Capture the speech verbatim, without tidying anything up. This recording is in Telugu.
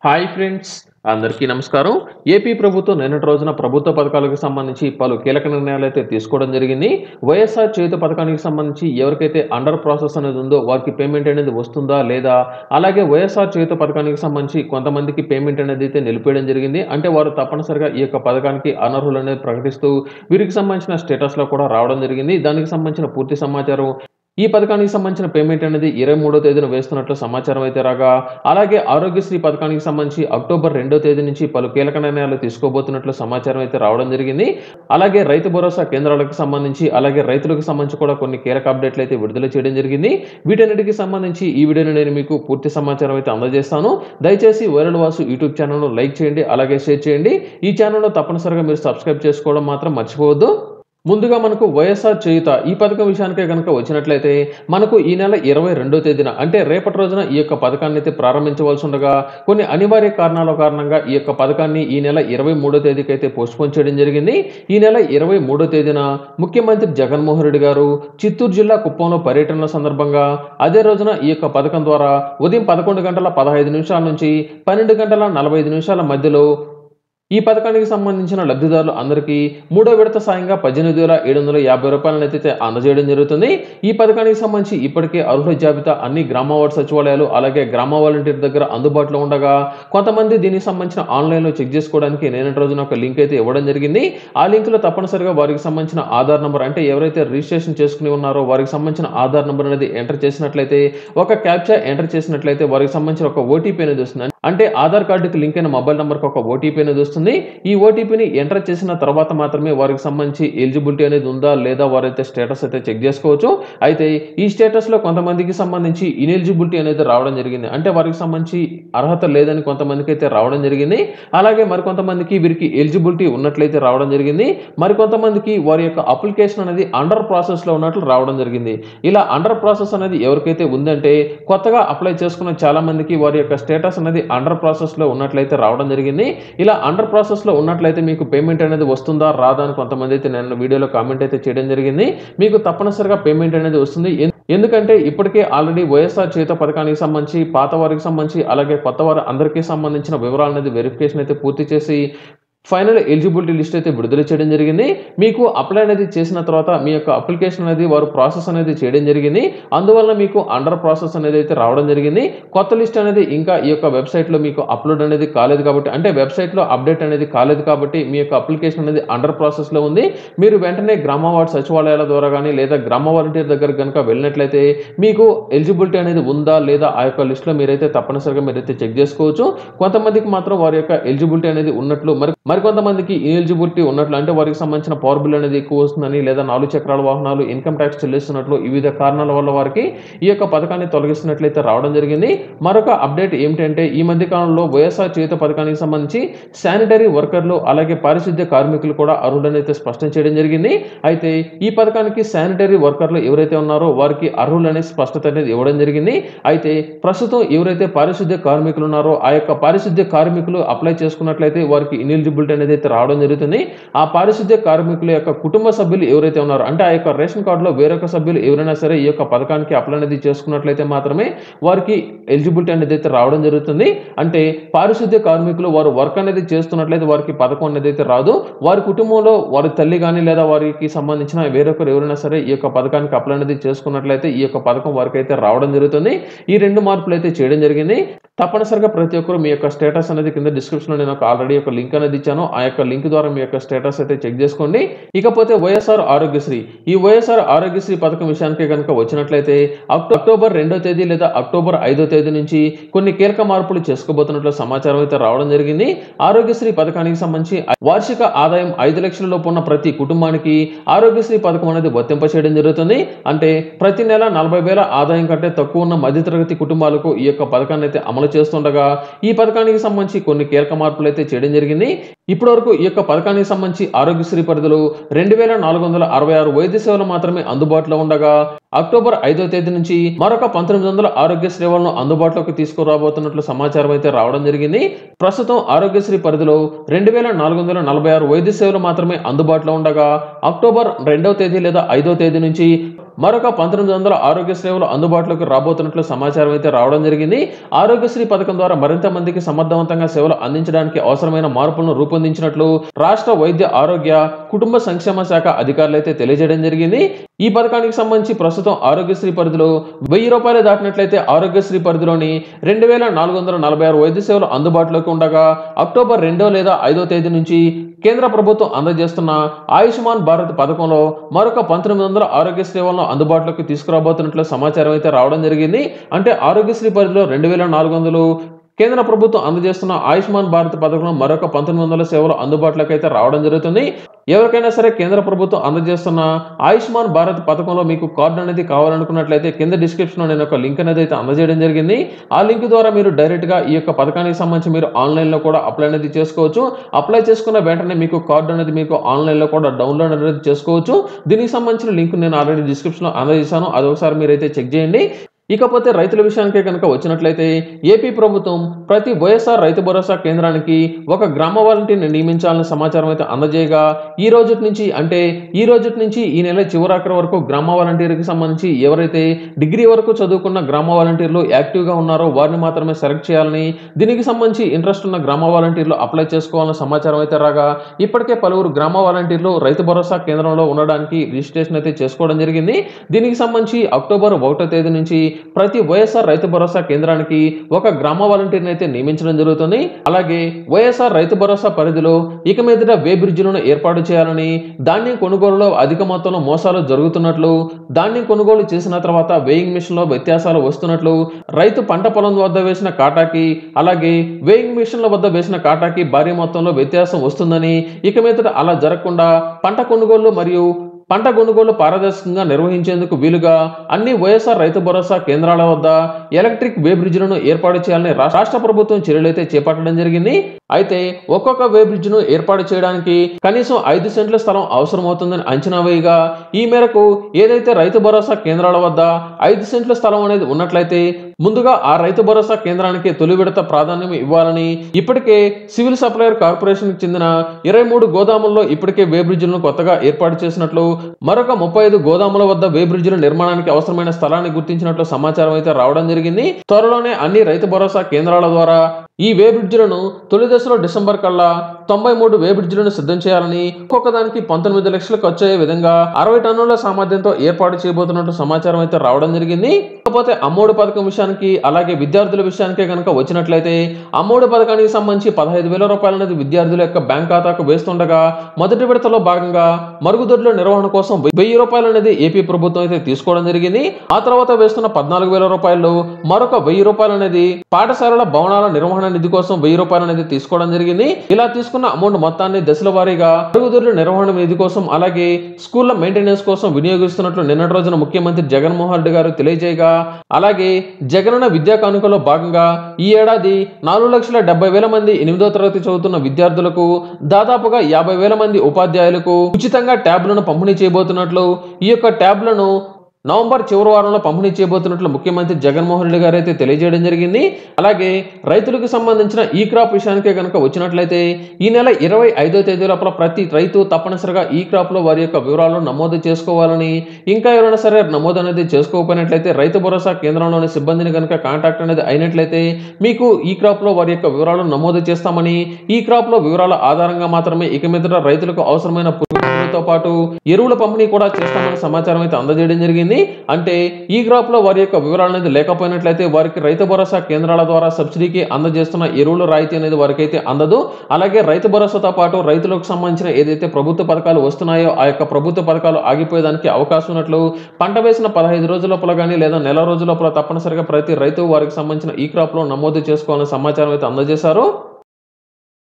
హాయ్ ఫ్రెండ్స్, అందరికీ నమస్కారం. ఏపీ ప్రభుత్వం నిన్నటి రోజున ప్రభుత్వ పథకాలకు సంబంధించి పలు కీలక నిర్ణయాలు అయితే తీసుకోవడం జరిగింది. వైఎస్ఆర్ చేయూత పథకానికి సంబంధించి ఎవరికైతే అండర్ ప్రాసెస్ అనేది ఉందో వారికి పేమెంట్ అనేది వస్తుందా లేదా, అలాగే వైఎస్ఆర్ చేయూత పథకానికి సంబంధించి కొంతమందికి పేమెంట్ అనేది అయితే నిలిపేయడం జరిగింది. అంటే వారు తప్పనిసరిగా ఈ యొక్క పథకానికి అనర్హులు అనేది ప్రకటిస్తూ వీరికి సంబంధించిన స్టేటస్లో కూడా రావడం జరిగింది. దానికి సంబంధించిన పూర్తి సమాచారం, ఈ పథకానికి సంబంధించిన పేమెంట్ అనేది ఇరవై మూడో తేదీన వేస్తున్నట్లు సమాచారం అయితే రాగా, అలాగే ఆరోగ్యశ్రీ పథకానికి సంబంధించి అక్టోబర్ రెండో తేదీ నుంచి పలు కీలక నిర్ణయాలు తీసుకోబోతున్నట్లు సమాచారం అయితే రావడం జరిగింది. అలాగే రైతు భరోసా కేంద్రాలకు సంబంధించి, అలాగే రైతులకు సంబంధించి కూడా కొన్ని కీలక అప్డేట్లు అయితే విడుదల చేయడం జరిగింది. వీటన్నిటికి సంబంధించి ఈ వీడియోని నేను మీకు పూర్తి సమాచారం అయితే అందజేస్తాను. దయచేసి వైరల్ వాసు యూట్యూబ్ ఛానల్ను లైక్ చేయండి, అలాగే షేర్ చేయండి. ఈ ఛానల్లో తప్పనిసరిగా మీరు సబ్స్క్రైబ్ చేసుకోవడం మాత్రం మర్చిపోవద్దు. ముందుగా మనకు వైఎస్ఆర్ చేయూత ఈ పథకం విషయానికే కనుక వచ్చినట్లయితే మనకు ఈ నెల ఇరవై రెండో తేదీన అంటే రేపటి రోజున ఈ యొక్క పథకాన్ని అయితే ప్రారంభించవలసి ఉండగా, కొన్ని అనివార్య కారణాల కారణంగా ఈ యొక్క పథకాన్ని ఈ నెల ఇరవై మూడో తేదీకి అయితే పోస్ట్పోన్ చేయడం జరిగింది. ఈ నెల ఇరవై మూడో తేదీన ముఖ్యమంత్రి జగన్మోహన్ రెడ్డి గారు చిత్తూరు జిల్లా కుప్పంలో పర్యటన సందర్భంగా అదే రోజున ఈ యొక్క పథకం ద్వారా ఉదయం పదకొండు గంటల పదహైదు నిమిషాల నుంచి పన్నెండు గంటల నలభై ఐదు నిమిషాల మధ్యలో ఈ పథకానికి సంబంధించిన లబ్ధిదారులు అందరికీ మూడో విడత సాయంగా పద్దెనిమిది వేల ఏడు వందల యాభై రూపాయలను అయితే అందజేయడం జరుగుతుంది. ఈ పథకానికి సంబంధించి ఇప్పటికే అర్హుల జాబితా అన్ని గ్రామ వార్డు సచివాలయాలు అలాగే గ్రామ వాలంటీర్ దగ్గర అందుబాటులో ఉండగా, కొంతమంది దీనికి సంబంధించిన ఆన్లైన్లో చెక్ చేసుకోవడానికి నేనటి రోజున ఒక లింక్ అయితే ఇవ్వడం జరిగింది. ఆ లింక్లో తప్పనిసరిగా వారికి సంబంధించిన ఆధార్ నెంబర్, అంటే ఎవరైతే రిజిస్ట్రేషన్ చేసుకుని ఉన్నారో వారికి సంబంధించిన ఆధార్ నెంబర్ అనేది ఎంటర్ చేసినట్లయితే, ఒక క్యాప్చా ఎంటర్ చేసినట్లయితే వారికి సంబంధించిన ఒక ఓటీపీ అనేది వస్తుంది. అంటే ఆధార్ కార్డుకి లింక్ అయిన మొబైల్ నెంబర్కి ఒక ఓటీపీ అనేది వస్తుంది. ఈ ఓటీపీని ఎంటర్ చేసిన తర్వాత మాత్రమే వారికి సంబంధించి ఎలిజిబిలిటీ అనేది ఉందా లేదా వారైతే స్టేటస్ అయితే చెక్ చేసుకోవచ్చు. అయితే ఈ స్టేటస్ లో కొంతమందికి సంబంధించి ఇనెలిజిబిలిటీ అనేది రావడం జరిగింది. అంటే వారికి సంబంధించి అర్హత లేదని కొంతమందికి అయితే రావడం జరిగింది. అలాగే మరికొంతమందికి వీరికి ఎలిజిబిలిటీ ఉన్నట్లయితే రావడం జరిగింది. మరికొంతమందికి వారి యొక్క అప్లికేషన్ అనేది అండర్ ప్రాసెస్ లో ఉన్నట్లు రావడం జరిగింది. ఇలా అండర్ ప్రాసెస్ అనేది ఎవరికైతే ఉందంటే, కొత్తగా అప్లై చేసుకున్న చాలా మందికి వారి యొక్క స్టేటస్ అనేది అండర్ ప్రాసెస్ లో ఉన్నట్లయితే రావడం జరిగింది. ఇలా అండర్ ప్రాసెస్ లో ఉన్నట్లయితే మీకు పేమెంట్ అనేది వస్తుందా రాదా అని కొంతమంది అయితే నేను వీడియోలో కామెంట్ అయితే చేయడం జరిగింది. మీకు తప్పనిసరిగా పేమెంట్ అనేది వస్తుంది. ఎందుకంటే ఇప్పటికే ఆల్రెడీ వైఎస్ఆర్ చేయూత పథకానికి సంబంధించి పాత వారికి సంబంధించి అలాగే కొత్త వారి అందరికీ సంబంధించిన వివరాలు అనేది వెరిఫికేషన్ అయితే పూర్తి చేసి ఫైనల్ ఎలిజిబిలిటీ లిస్ట్ అయితే విడుదల చేయడం జరిగింది. మీకు అప్లై అనేది చేసిన తర్వాత మీ యొక్క అప్లికేషన్ అనేది వారు ప్రాసెస్ అనేది చేయడం జరిగింది. అందువల్ల మీకు అండర్ ప్రాసెస్ అనేది అయితే రావడం జరిగింది. కొత్త లిస్ట్ అనేది ఇంకా ఈ యొక్క వెబ్సైట్లో మీకు అప్లోడ్ అనేది కాలేదు కాబట్టి, అంటే వెబ్సైట్లో అప్డేట్ అనేది కాలేదు కాబట్టి మీ యొక్క అప్లికేషన్ అనేది అండర్ ప్రాసెస్లో ఉంది. మీరు వెంటనే గ్రామ వార్డు సచివాలయాల ద్వారా కానీ లేదా గ్రామ వాలంటీర్ దగ్గర కనుక వెళ్ళినట్లయితే మీకు ఎలిజిబిలిటీ అనేది ఉందా లేదా ఆ యొక్క లిస్ట్లో మీరైతే తప్పనిసరిగా మీరైతే చెక్ చేసుకోవచ్చు. కొంతమందికి మాత్రం వారి యొక్క ఎలిజిబిలిటీ అనేది ఉన్నట్లు, మరి మరికొంతమందికి ఇనెలిజిబిలిటీ ఉన్నట్లు, అంటే వారికి సంబంధించిన పవర్ బిల్ అనేది ఎక్కువ వస్తుందని లేదా నాలుగు చక్రాల వాహనాలు ఇన్కమ్ ట్యాక్స్ చెల్లిస్తున్నట్లు వివిధ కారణాల వల్ల వారికి ఈ యొక్క పథకాన్ని తొలగిస్తున్నట్లయితే రావడం జరిగింది. మరొక అప్డేట్ ఏమిటంటే, ఈ మధ్య కాలంలో వైఎస్ఆర్ చేయూత పథకానికి సంబంధించి శానిటరీ వర్కర్లు అలాగే పారిశుద్ధ్య కార్మికులు కూడా అర్హులని అయితే స్పష్టం చేయడం జరిగింది. అయితే ఈ పథకానికి శానిటరీ వర్కర్లు ఎవరైతే ఉన్నారో వారికి అర్హులనే స్పష్టత అనేది ఇవ్వడం జరిగింది. అయితే ప్రస్తుతం ఎవరైతే పారిశుద్ధ్య కార్మికులు ఉన్నారో ఆ యొక్క పారిశుద్ధ్య కార్మికులు అప్లై చేసుకున్నట్లయితే వారికి ఇనెలిజిబిలిటీ అనేది అయితే రావడం జరుగుతుంది. ఆ పారిశుద్ధ్య కార్మికుల యొక్క కుటుంబ సభ్యులు ఎవరైతే ఉన్నారో, అంటే ఆ యొక్క రేషన్ కార్డులో వేరొక సభ్యులు ఎవరైనా సరే ఈ యొక్క పథకానికి అప్లై అనేది చేసుకున్నట్లయితే మాత్రమే వారికి ఎలిజిబిలిటీ అనేది అయితే రావడం జరుగుతుంది. అంటే పారిశుద్ధ్య కార్మికులు వారు వర్క్ అనేది చేస్తున్నట్లయితే వారికి పథకం అనేది అయితే రాదు. వారి కుటుంబంలో వారి తల్లి కానీ లేదా వారికి సంబంధించిన వేరొకరు ఎవరైనా సరే ఈ యొక్క పథకానికి అప్లై అనేది చేసుకున్నట్లయితే ఈ యొక్క పథకం వారికి అయితే రావడం జరుగుతుంది. ఈ రెండు మార్పులు అయితే చేయడం జరిగింది. తప్పనిసరిగా ప్రతి ఒక్కరు మీ యొక్క స్టేటస్ అనేది కింద డిస్క్రిప్షన్లో నేను ఒక ఆల్రెడీ ఒక లింక్ అనేది ఇచ్చాను. ఆ యొక్క లింక్ ద్వారా మీ యొక్క స్టేటస్ అయితే చెక్ చేసుకోండి. ఇకపోతే వైఎస్ఆర్ ఆరోగ్యశ్రీ, ఈ వైఎస్ఆర్ ఆరోగ్యశ్రీ పథకం విషయానికి కనుక వచ్చినట్లయితే అక్టోబర్ రెండో తేదీ లేదా అక్టోబర్ ఐదో తేదీ నుంచి కొన్ని కీలక మార్పులు చేసుకోబోతున్నట్లు సమాచారం అయితే రావడం జరిగింది. ఆరోగ్యశ్రీ పథకానికి సంబంధించి వార్షిక ఆదాయం ఐదు లక్షల లోపు ఉన్న ప్రతి కుటుంబానికి ఆరోగ్యశ్రీ పథకం అనేది వర్తింప చేయడం జరుగుతుంది. అంటే ప్రతి నెల నలభై వేల ఆదాయం కంటే తక్కువ ఉన్న మధ్యతరగతి కుటుంబాలకు ఈ యొక్క పథకాన్ని అయితే అమలు చేస్తుండగా, ఈ పథకానికి సంబంధించి కొన్ని కీలక మార్పులు అయితే చేయడం జరిగింది. ఇప్పటి వరకు ఈ యొక్క పథకానికి సంబంధించి ఆరోగ్యశ్రీ పరిధిలో రెండు వేల నాలుగు వందల అరవై ఆరు వైద్య సేవలు మాత్రమే అందుబాటులో ఉండగా, అక్టోబర్ ఐదో తేదీ నుంచి మరొక పంతొమ్మిది వందల ఆరోగ్య సేవలను అందుబాటులోకి తీసుకురాబోతున్నట్లు సమాచారం అయితే రావడం జరిగింది. ప్రస్తుతం ఆరోగ్యశ్రీ పరిధిలో రెండు వేల నాలుగు వందల నలభై ఆరు వైద్య సేవలు మాత్రమే అందుబాటులో ఉండగా అక్టోబర్ రెండవ తేదీ లేదా ఐదో తేదీ నుంచి మరొక పంతొమ్మిది వందల ఆరోగ్య సేవలు అందుబాటులోకి రాబోతున్నట్లు సమాచారం అయితే రావడం జరిగింది. ఆరోగ్యశ్రీ పథకం ద్వారా మరింత మందికి సమర్థవంతంగా సేవలు అందించడానికి అవసరమైన మార్పులను రూపొందించినట్లు రాష్ట్ర వైద్య ఆరోగ్య కుటుంబ సంక్షేమ శాఖ అధికారులు అయితే తెలియజేయడం జరిగింది. ఈ పథకానికి సంబంధించి ప్రస్తుతం ఆరోగ్యశ్రీ పరిధిలో వెయ్యి రూపాయలు దాటినట్లయితే ఆరోగ్యశ్రీ పరిధిలోని రెండు వేల నాలుగు వందల నలభై ఆరు వైద్య సేవలు అందుబాటులోకి ఉండగా అక్టోబర్ రెండో లేదా ఐదో తేదీ నుంచి కేంద్ర ప్రభుత్వం అందజేస్తున్న ఆయుష్మాన్ భారత్ పథకంలో మరొక పంతొమ్మిది వందల ఆరోగ్య సేవలను అందుబాటులోకి తీసుకురాబోతున్నట్లు సమాచారం అయితే రావడం జరిగింది. అంటే ఆరోగ్యశ్రీ పరిధిలో రెండు వేల నాలుగు వందలు కేంద్ర ప్రభుత్వం అందజేస్తున్న ఆయుష్మాన్ భారత్ పథకంలో మరొక పంతొమ్మిది వందల సేవలు అందుబాటులోకి అయితే రావడం జరుగుతుంది. ఎవరికైనా సరే కేంద్ర ప్రభుత్వం అందజేస్తున్న ఆయుష్మాన్ భారత్ పథకంలో మీకు కార్డు అనేది కావాలనుకున్నట్లయితే కింద డిస్క్రిప్షన్ లో నేను ఒక లింక్ అనేది అయితే అందజేయడం జరిగింది. ఆ లింక్ ద్వారా మీరు డైరెక్ట్ గా ఈ యొక్క పథకానికి సంబంధించి మీరు ఆన్లైన్ లో కూడా అప్లై అనేది చేసుకోవచ్చు. అప్లై చేసుకున్న వెంటనే మీకు కార్డు అనేది మీకు ఆన్లైన్ లో కూడా డౌన్లోడ్ అనేది చేసుకోవచ్చు. దీనికి సంబంధించిన లింక్ నేను ఆల్రెడీ డిస్క్రిప్షన్ లో అందజేశాను, అది ఒకసారి మీరైతే చెక్ చేయండి. ఇకపోతే రైతుల విషయానికే కనుక వచ్చినట్లయితే ఏపీ ప్రభుత్వం ప్రతి వైఎస్ఆర్ రైతు భరోసా కేంద్రానికి ఒక గ్రామ వాలంటీర్ని నియమించాలని సమాచారం అయితే అందజేయగా ఈ రోజు నుంచి అంటే ఈ రోజు నుంచి ఈ నెల చివరాఖరి వరకు గ్రామ వాలంటీర్కి సంబంధించి ఎవరైతే డిగ్రీ వరకు చదువుకున్న గ్రామ వాలంటీర్లు యాక్టివ్గా ఉన్నారో వారిని మాత్రమే సెలెక్ట్ చేయాలని, దీనికి సంబంధించి ఇంట్రెస్ట్ ఉన్న గ్రామ వాలంటీర్లు అప్లై చేసుకోవాలని సమాచారం అయితే రాగా ఇప్పటికే పలువురు గ్రామ వాలంటీర్లు రైతు భరోసా కేంద్రంలో ఉండడానికి రిజిస్ట్రేషన్ అయితే చేసుకోవడం జరిగింది. దీనికి సంబంధించి అక్టోబర్ ఒకటో తేదీ నుంచి ప్రతి వైఎస్ఆర్ రైతు భరోసా కేంద్రానికి ఒక గ్రామ వాలంటీర్ని అయితే నియమించడం జరుగుతుంది. అలాగే వైఎస్ఆర్ రైతు భరోసా పరిధిలో ఇక మీదట వే బ్రిడ్జిలను ఏర్పాటు చేయాలని, ధాన్యం కొనుగోలులో అధిక మొత్తంలో మోసాలు జరుగుతున్నట్లు, ధాన్యం కొనుగోలు చేసిన తర్వాత వేయింగ్ మిషన్ లో వ్యత్యాసాలు వస్తున్నట్లు, రైతు పంట పొలం వద్ద వేసిన కాటాకి అలాగే వేయింగ్ మిషన్ల వద్ద వేసిన కాటాకి భారీ మొత్తంలో వ్యత్యాసం వస్తుందని, ఇక మీదట అలా జరగకుండా పంట కొనుగోలు మరియు పంట కొనుగోలు పారదర్శకంగా నిర్వహించేందుకు వీలుగా అన్ని వైఎస్ఆర్ రైతు భరోసా కేంద్రాల వద్ద ఎలక్ట్రిక్ వే బ్రిడ్జ్లను ఏర్పాటు చేయాలని రాష్ట్ర ప్రభుత్వం చర్యలైతే చేపట్టడం జరిగింది. అయితే ఒక్కొక్క వే బ్రిడ్జ్ను ఏర్పాటు చేయడానికి కనీసం ఐదు సెంట్ల స్థలం అవసరమవుతుందని అంచనా వేయగా ఈ మేరకు ఏదైతే రైతు భరోసా కేంద్రాల వద్ద ఐదు సెంట్ల స్థలం అనేది ఉన్నట్లయితే ముందుగా ఆ రైతు భరోసా కేంద్రానికి తొలి విడత ప్రాధాన్యం ఇవ్వాలని ఇప్పటికే సివిల్ సప్లైర్ కార్పొరేషన్ కి చెందిన ఇరవై మూడు గోదాముల్లో ఇప్పటికే వే బ్రిడ్జ్లను కొత్తగా ఏర్పాటు చేసినట్లు, మరొక ముప్పై ఐదు గోదాముల వద్ద వే బ్రిడ్జ్ల నిర్మాణానికి అవసరమైన స్థలాన్ని గుర్తించినట్లు సమాచారం అయితే రావడం జరిగింది. త్వరలోనే అన్ని రైతు భరోసా కేంద్రాల ద్వారా ఈ వే బ్రిడ్జ్లను తొలి దశలో డిసెంబర్ కల్లా తొంభై మూడు వే బ్రిడ్జ్లను సిద్ధం చేయాలని, ఒక్కొక్క దానికి పంతొమ్మిది లక్షలు ఖర్చు అయ్యే విధంగా అరవై టన్నుల సామర్థ్యంతో ఏర్పాటు చేయబోతున్నట్టు సమాచారం అయితే రావడం జరిగింది. కాకపోతే అమ్మఒడి పథకం విషయానికి అలాగే విద్యార్థుల విషయానికే కనుక వచ్చినట్లయితే అమ్మఒడి పథకానికి సంబంధించి పదహైదు వేల రూపాయలు అనేది విద్యార్థుల యొక్క బ్యాంక్ ఖాతాకు వేస్తుండగా మొదటి విడతలో భాగంగా మరుగుదొడ్ల నిర్వహణ కోసం వెయ్యి రూపాయలు అనేది ఏపీ ప్రభుత్వం అయితే తీసుకోవడం జరిగింది. ఆ తర్వాత వేస్తున్న పద్నాలుగు వేల రూపాయలు మరొక వెయ్యి రూపాయలు అనేది పాఠశాలల భవనాల నిర్వహణ నిధి కోసం వెయ్యి రూపాయలు అనేది తీసుకోవడం జరిగింది. ఇలా తీసుకున్న అమౌంట్ మొత్తాన్ని దశల వారీగా మరుగుదొడ్ల నిర్వహణ నిధి కోసం అలాగే స్కూళ్ల మెయింటెనెన్స్ కోసం వినియోగిస్తున్నట్లు నిన్నటి రోజున ముఖ్యమంత్రి జగన్మోహన్ రెడ్డి గారు తెలియజేయగా, అలాగే జగనన్న విద్యా కానుకలో భాగంగా ఈ ఏడాది నాలుగు లక్షల డెబ్బై వేల మంది ఎనిమిదో తరగతి చదువుతున్న విద్యార్థులకు దాదాపుగా యాభై వేల మంది ఉపాధ్యాయులకు ఉచితంగా ట్యాబ్లను పంపిణీ చేయబోతున్నట్లు, ఈ యొక్క ట్యాబ్లను నవంబర్ చివరి వారంలో పంపిణీ చేయబోతున్నట్లు ముఖ్యమంత్రి జగన్మోహన్ రెడ్డి గారు అయితే తెలియజేయడం జరిగింది. అలాగే రైతులకు సంబంధించిన ఈ క్రాప్ విషయానికే కనుక వచ్చినట్లయితే ఈ నెల ఇరవై ఐదో తేదీ లోపల ప్రతి రైతు తప్పనిసరిగా ఈ క్రాప్ లో వారి యొక్క వివరాలను నమోదు చేసుకోవాలని, ఇంకా ఎవరైనా సరే నమోదు అనేది చేసుకోకపోయినట్లయితే రైతు భరోసా కేంద్రంలోని సిబ్బందిని కనుక కాంటాక్ట్ అనేది అయినట్లయితే మీకు ఈ క్రాప్ లో వారి యొక్క వివరాలను నమోదు చేస్తామని, ఈ క్రాప్ లో వివరాల ఆధారంగా మాత్రమే ఇక మీద రైతులకు అవసరమైన పురుగులతో పాటు ఎరువుల పంపిణీ కూడా చేస్తామని సమాచారం అయితే అందజేయడం జరిగింది. అంటే ఈ క్రాప్ లో వారి యొక్క వివరాలు అనేది లేకపోయినట్లయితే వారికి రైతు భరోసా కేంద్రాల ద్వారా సబ్సిడీకి అందజేస్తున్న ఎరువుల రాయితీ అనేది వారికి అయితే అందదు. అలాగే రైతు భరోసాతో పాటు రైతులకు సంబంధించిన ఏదైతే ప్రభుత్వ పథకాలు వస్తున్నాయో ఆ యొక్క ప్రభుత్వ పథకాలు ఆగిపోయేదానికి అవకాశం ఉన్నట్లు పంట వేసిన పదహైదు రోజుల లోపల కానీ లేదా నెల రోజుల లోపల తప్పనిసరిగా ప్రతి రైతు వారికి సంబంధించిన ఈ క్రాప్ లో నమోదు చేసుకోవాలని సమాచారం అయితే అందజేశారు.